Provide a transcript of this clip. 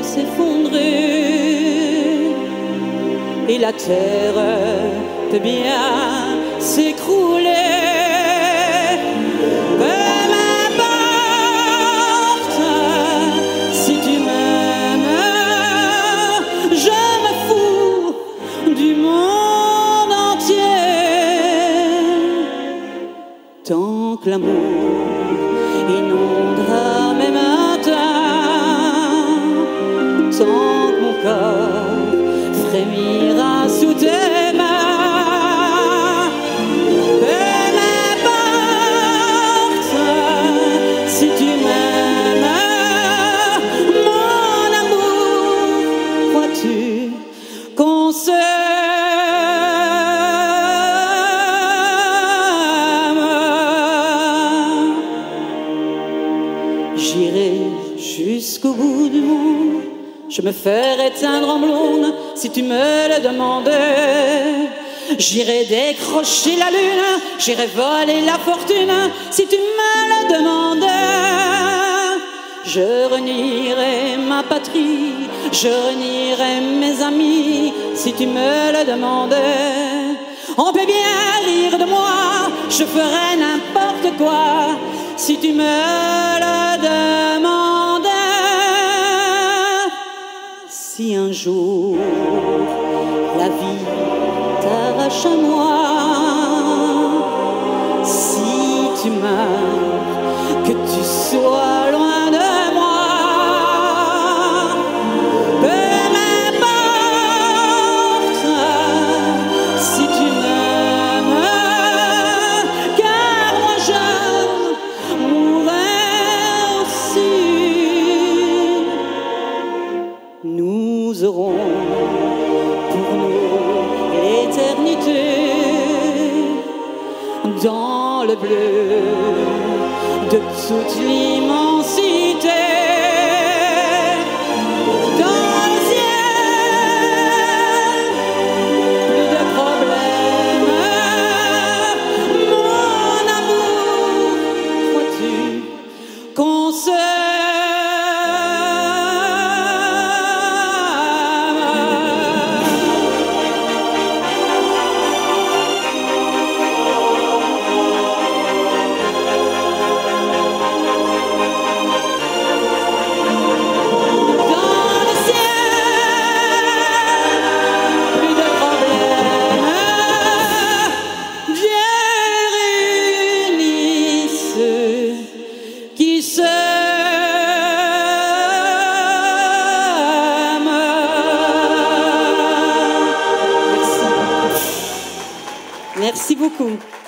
s'effondrer et la terre peut bien s'écrouler. Peu m'importe si tu m'aimes, je me fous du monde entier. Tant que l'amour inondera mes matins, tant que mon corps frémira sous tes mains. Peu m'importe si tu m'aimes, mon amour, crois-tu qu'on J'irai jusqu'au bout du monde, je me ferai teindre en blonde si tu me le demandais. J'irai décrocher la lune, j'irai voler la fortune si tu me le demandais. Je renierai ma patrie, je renierai mes amis si tu me le demandais. On peut bien rire de moi, je ferai n'importe quoi si tu me le demandais. Si un jour la vie t'arrache à moi, si tu meurs, que tu sois loin de moi. Peu m'importe si tu m'aimes, car moi je mourrai aussi. Nous aurons pour nous l'éternité dans le bleu de toute l'immensité. Dans le ciel, plus de problèmes, mon amour, crois-tu qu'on Merci beaucoup.